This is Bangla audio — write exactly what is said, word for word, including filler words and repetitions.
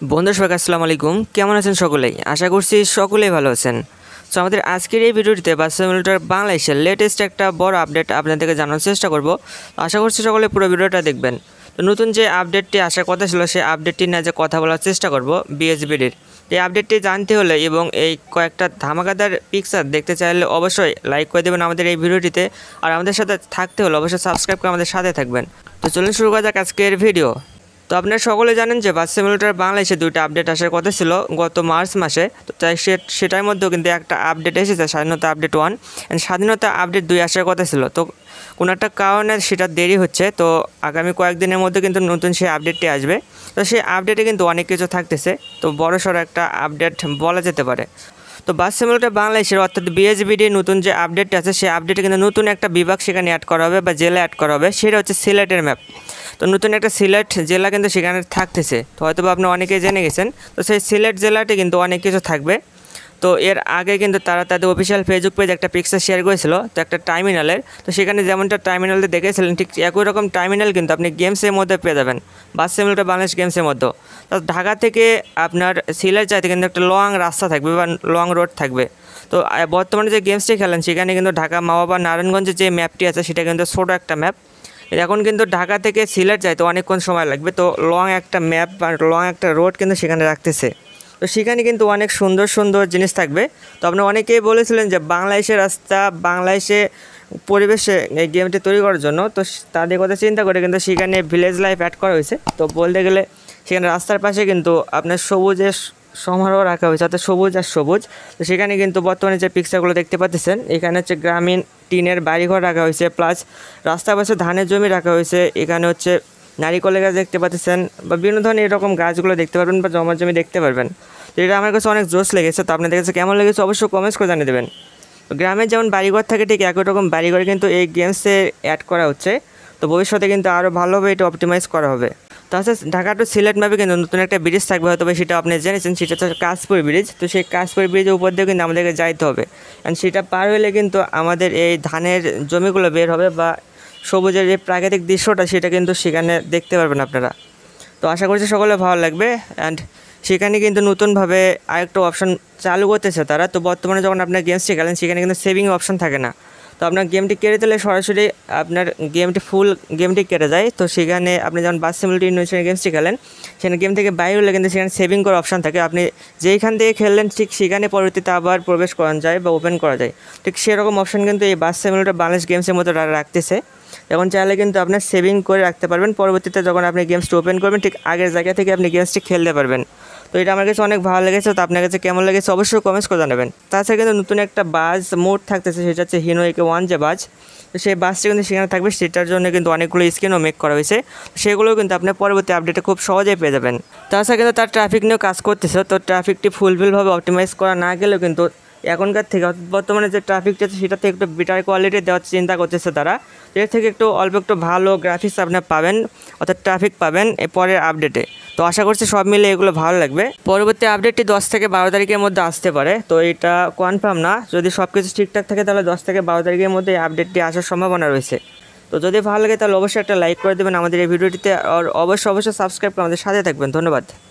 বন্ধুরা সবাইকে আসসালামু আলাইকুম। কেমন আছেন সকলেই? আশা করছি সকলেই ভালো আছেন। সো আমাদের আজকের এই ভিডিওটিতে বাস সিমুলেটর বাংলাদেশের লেটেস্ট একটা বড় আপডেট আপনাদেরকে জানানোর চেষ্টা করব। আশা করছি সকলে পুরো ভিডিওটা দেখবেন। তো নতুন যে আপডেটটি আসার কথা ছিল সেই আপডেটটি নিয়ে যে কথা বলার চেষ্টা করব বিএসবিডির। এই আপডেটটি জানতে হলে এবং এই কয়েকটা ধামাকাদার পিকচার দেখতে চাইলে অবশ্যই লাইক করে দেবেন আমাদের এই ভিডিওটিতে, আর আমাদের সাথে থাকতে হলে অবশ্যই সাবস্ক্রাইব করে আমাদের সাথে থাকবেন। তো চলুন শুরু করা যাক আজকের ভিডিও। তো আপনারা সকলে জানেন যে বাস সিমুলেটর বাংলাদেশে দুইটা আপডেট আসার কথা ছিল গত মার্চ মাসে। তো তাই সেটার মধ্যেও কিন্তু একটা আপডেট এসেছে, স্বাধীনতা আপডেট ওয়ান অ্যান্ড স্বাধীনতা আপডেট দুই আসার কথা ছিল। তো কোনো একটা কারণে সেটা দেরি হচ্ছে। তো আগামী কয়েকদিনের মধ্যে কিন্তু নতুন সেই আপডেটটি আসবে। তো সেই আপডেটে কিন্তু অনেক কিছু থাকতেছে, তো বড়সড় একটা আপডেট বলা যেতে পারে। তো বাস সিমুলেটর বাংলাদেশের অর্থাৎ বিএসবিডির নতুন যে আপডেটটা আছে সেই আপডেটে কিন্তু নতুন একটা বিভাগ সেখানে অ্যাড করা হবে বা জেলা অ্যাড করা হবে, সেটা হচ্ছে সিলেটের ম্যাপ। তো নতুন একটা সিলেট জেলা কিন্তু সেখানে থাকতেছে। তো হয়তো বা আপনি অনেকেই জেনে গেছেন। তো সেই সিলেট জেলাতে কিন্তু অনেক কিছু থাকবে। তো এর আগে কিন্তু তারা তাদের অফিসিয়াল ফেসবুক পেজ একটা পিকচার শেয়ার করেছিল, তো একটা টার্মিনালের। তো সেখানে যেমনটা টার্মিনালে দেখেছিলেন ঠিক একই রকম টার্মিনাল কিন্তু আপনি গেমসের মধ্যে পেয়ে যাবেন, বাস সিমুলেটর বাংলাদেশ গেমসের মধ্যে। তো ঢাকা থেকে আপনার সিলেট যাইতে কিন্তু একটা লং রাস্তা থাকবে বা লং রোড থাকবে। তো বর্তমানে যে গেমসটি খেলেন সেখানে কিন্তু ঢাকা মাওয়া নারায়ণগঞ্জের যে ম্যাপটি আছে সেটা কিন্তু ছোটো একটা ম্যাপ। এখন কিন্তু ঢাকা থেকে সিলেট যাইতে অনেকক্ষণ সময় লাগবে। তো লং একটা ম্যাপ বা লং একটা রোড কিন্তু সেখানে রাখতেছে। তো সেখানে কিন্তু অনেক সুন্দর সুন্দর জিনিস থাকবে। তো আপনি অনেকেই বলেছিলেন যে বাংলাদেশের রাস্তা বাংলাদেশে পরিবেশে এই গেমটি তৈরি করার জন্য, তো তাদের কথা চিন্তা করে কিন্তু সেখানে ভিলেজ লাইফ অ্যাড করা হয়েছে। তো বলতে গেলে সেখানে রাস্তার পাশে কিন্তু আপনার সবুজের সমারোহ রাখা হয়েছে, অর্থাৎ সবুজ আর সবুজ। তো সেখানে কিন্তু বর্তমানে যে পিকচারগুলো দেখতে পাচ্ছেন এখানে হচ্ছে গ্রামীণ টিনের বাড়িঘর রাখা হয়েছে, প্লাস রাস্তার পাশে ধানের জমি রাখা হয়েছে। এখানে হচ্ছে নারিকেলের গাছ দেখতে পাচ্ছেন বা বিভিন্ন ধরনের এরকম গাছগুলো দেখতে পারবেন বা জমার জমি দেখতে পারবেন। তো এটা আমার কাছে অনেক জোশ লেগেছে। তো আপনাদের কাছে কেমন লেগেছে অবশ্যই কমেন্টস করে জানিয়ে দেবেন। তো গ্রামের যেমন বাড়িঘর থাকে ঠিক একই রকম বাড়িঘর কিন্তু এই গেমসে অ্যাড করা হচ্ছে। তো ভবিষ্যতে কিন্তু আরও ভালোভাবে এটা অপটিমাইজ করা হবে। তাছাড়া ঢাকা টু সিলেট ম্যাপে কিন্তু নতুন একটা ব্রিজ থাকবে, হয়তো সেটা আপনি জেনেছেন, সেটা হচ্ছে কাশপুর ব্রিজ। তো সেই কাশপুর ব্রিজের উপর দিয়ে কিন্তু আমাদেরকে যাইতে হবে, অ্যান্ড সেটা পার হলে কিন্তু আমাদের এই ধানের জমিগুলো বের হবে বা সবুজের যে প্রাকৃতিক দৃশ্যটা সেটা কিন্তু সেখানে দেখতে পারবেন আপনারা। তো আশা করছি সকলে ভালো লাগবে। অ্যান্ড সেখানে কিন্তু নতুনভাবে আরেকটা অপশন চালু করতেছে তারা। তো বর্তমানে যখন আপনার গেমসটি খেলেন সেখানে কিন্তু সেভিং অপশন থাকে না। তো আপনার গেমটি কেটে দিলে সরাসরি আপনার গেমটি ফুল গেমটি কেটে যায়। তো সেখানে আপনি যখন বাস সিমুলেটর ইনভেনশন গেমসটি খেলেন সেখানে গেম থেকে বাইরে হলে কিন্তু সেখানে সেভিং করার অপশন থাকে। আপনি যেইখান থেকে খেললেন ঠিক সেখানে পরবর্তীতে আবার প্রবেশ করা যায় বা ওপেন করা যায়। ঠিক সেরকম অপশন কিন্তু এই বাস সিমুলেটর বাংলাদেশ গেমসের মতো রাখতেছে। এখন চাইলে কিন্তু আপনার সেভিং করে রাখতে পারবেন, পরবর্তীতে যখন আপনি গেমসটি ওপেন করবেন ঠিক আগের জায়গা থেকে আপনি গেমসটি খেলতে পারবেন। তো এটা আমার কাছে অনেক ভালো লেগেছে। তো আপনার কাছে কেমন লেগেছে অবশ্যই কমেন্টস করে জানাবেন। তাছাড়া কিন্তু নতুন একটা বাস মোড থাকতেছে, সেটা হচ্ছে হিনো একে ওয়ান যে বাস। তো সেই বাসটি কিন্তু সেখানে থাকবে, সেটার জন্য কিন্তু অনেকগুলো স্ক্রিনও মেক করা হয়েছে। সেগুলোও কিন্তু আপনি পরবর্তী আপডেটে খুব সহজেই পেয়ে যাবেন। তাছাড়া কিন্তু তার ট্রাফিক নিয়েও কাজ করতেছে। তো ট্রাফিকটি ফুলফিলভাবে অপটিমাইজ করা না গেলেও কিন্তু এখনকার থেকে বর্তমানে যে ট্রাফিকটা আছে সেটা থেকে একটু বেটার কোয়ালিটি দেওয়ার চিন্তা করতেছে তারা। এর থেকে একটু অল্প একটু ভালো গ্রাফিক্স আপনি পাবেন, অর্থাৎ ট্রাফিক পাবেন এর পরের আপডেটে। তো আশা করছি সব মিলে এগুলো ভালো লাগবে। পরবর্তী আপডেটটি দশ থেকে বারো তারিখের মধ্যে আসতে পারে। তো এটা কনফার্ম না, যদি সব কিছু ঠিকঠাক থাকে তাহলে দশ থেকে বারো তারিখের মধ্যে এই আপডেটটি আসার সম্ভাবনা রয়েছে। তো যদি ভালো লাগে তাহলে অবশ্যই একটা লাইক করে দেবেন আমাদের এই ভিডিওটিতে, আর অবশ্যই অবশ্যই সাবস্ক্রাইব করে আমাদের সাথে থাকবেন। ধন্যবাদ।